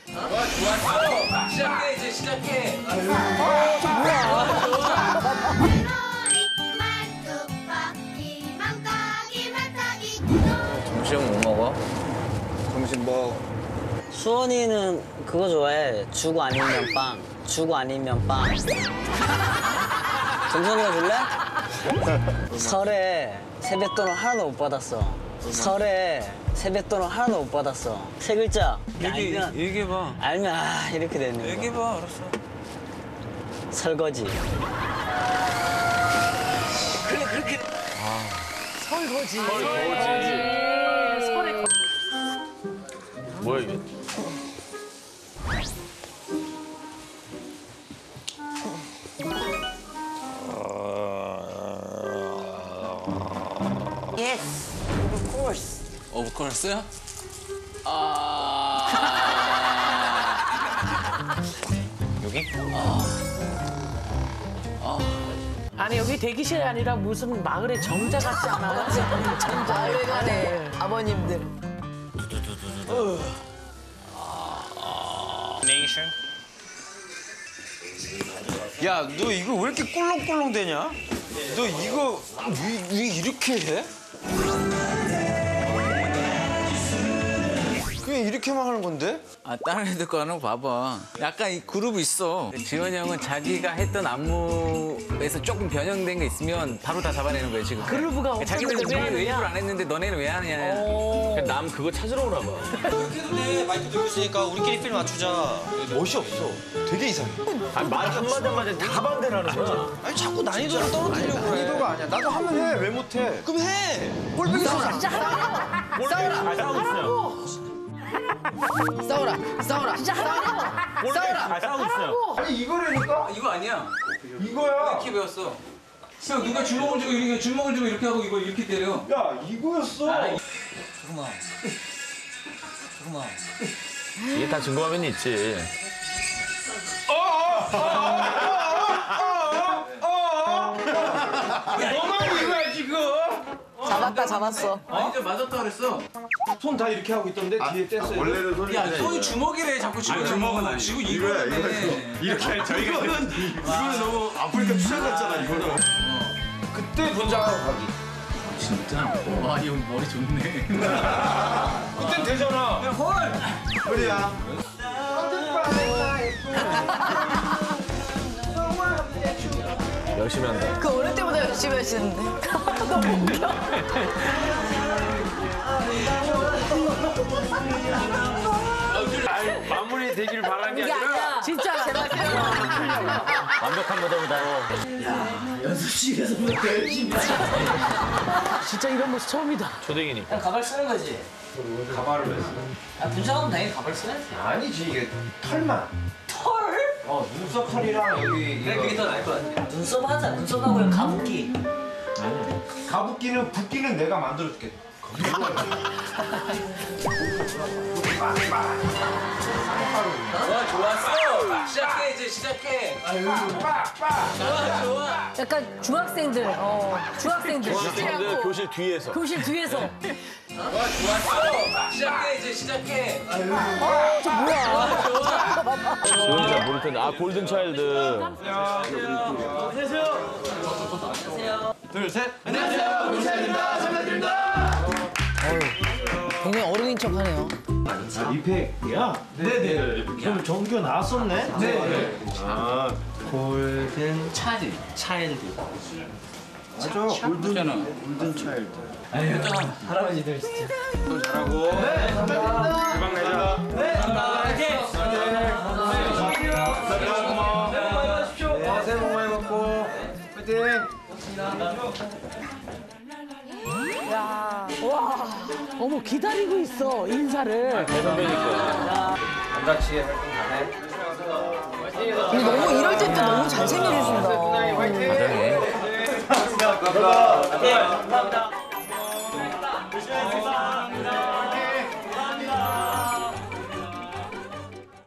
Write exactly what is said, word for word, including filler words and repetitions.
와, 좋았어. 시작해, 이제 시작해. 어, 저 뭐야? 점심 뭐 먹어? 점심 뭐? 수원이는 그거 좋아해. 주고 아니면 빵. 주고 아니면 빵. 정선이가 줄래? 설에 세뱃돈을 하나도 못 받았어. 설에 세뱃돈을 하나도 못 받았어. 세 글자. 얘기, 알면, 얘기해봐. 알면 아 이렇게 되는 거야. 얘기해봐, 알았어. 설거지. 그래, 그렇게. 설거지. 설거지. 설에 뭐야 이게? Yes, of course. Of course야? 아. 여기? 아니 여기 대기실이 아니라 무슨 마을의 정자 같지 않아? 정자. 마을간의 아버님들. 네이션. 야, 너 이거 왜 이렇게 꿀렁꿀렁 되냐? 너 이거 왜, 왜 이렇게 해? 그냥 이렇게만 하는 건데? 아, 다른 애들 거는 봐봐. 약간 이 그룹이 있어. 지원이 형은 자기가 했던 안무에서 조금 변형된 게 있으면 바로 다 잡아내는 거야, 지금. 그루브가 없었는데 자기네는 왜 왜 하느냐? 일부러 안 했는데 너네는 왜 하느냐. 남 그거 찾으러 오나 봐. 이렇게 해. 마이크 들고 있으니까 우리끼리 필 맞추자. 멋이 없어. 되게 이상해. 아니 말 한마디 한마디 다 반대를 하는 거야. 아니, 자꾸 난이도를 떨어뜨리려고 그래. 난이도가 아니야. 나도 하면 해. 왜 못해? 그럼 해. 꼴보기 싫어. 진짜 싸우라. 잘 싸우고 있어요. 싸워라, 싸워라, 진짜 하라고. 싸워라. 잘 싸우고 있어요. 아니, 이거라니까? 이거 아니야. 이거야. 이렇게 배웠어. 형, 누가 주먹을 쥐고 이렇게, 주먹을 쥐고 이렇게 하고 이거 이렇게 때려. 야, 이거였어. 잠깐만. 잠깐만. 이게 다 증거화면이 있지. 너만 이거야, 지금. 잡았다, 잡았어. 아니, 이제 맞았다 그랬어. 손 다 이렇게 하고 있던데 뒤에 뗐어요. 원래는 손이 야, 손이 주먹이래, 자꾸 지금. 아니, 주먹은 아니고. 지금 이거야, 이거네. 이렇게 저희가 이거는 이거는 너무 아프리카 추천 같잖아 이거는. 그때 분장하고 가기. 진짜? 와, 이 형 머리 좋네. 그땐 되잖아. 헐! 그래야. 열심히 한다. 그 어릴 때보다 열심히 하시는데. 너무 웃겨. 아니, 마무리 되길 바라는 게 아니라 진짜 완벽한 모델보다. 연습실에서 그렇게 열심히. 진짜 이런 모습 처음이다. 초딩이니까. 그냥 가발 쓰는 거지. 가발을 왜 써? 아, 분장하면 당연히 가발 써야지. 아니지, 이게 털만. 털? 어, 눈썹 털이랑 여기 그래, 그게 더 나을 것 같아. 눈썹 하자. 눈썹하고 그냥 가붓기. 가붓기는 붓기는 내가 만들어줄게. 와, 좋았어. 시작해, 이제 시작해. 좋아, 좋아. 약간 중학생들, 어, 중학생들. 중학생들 교실 뒤에서. 교실 뒤에서. 와, 좋았어. 시작해, 이제 시작해. 저 뭐야? 좋아. 지원이 잘 모를 텐데. 아 골든 차일드. 둘, 셋. 굉장히 어른인 척 하네요. 리팩이야? 네네. 그럼 정규 나왔었네? 네. 아, 골든 차일드. 차일드. 맞아. 골든 골든 차일드. 아니, 했잖아. 할아버지들 진짜. 또 잘하고. 네. 감사합니다. 대박 내자. 네. 화이팅! 고마워. 새해 복 많이 받으십시오. 네, 새해 복 많이 받고. 화이팅. 어머 기다리고 있어 인사를. 대선배니까. 안 다치게 활동 잘해. 근데 너무 이럴 때 또 너무 잘생겨주신다. 화이팅. 감사합니다.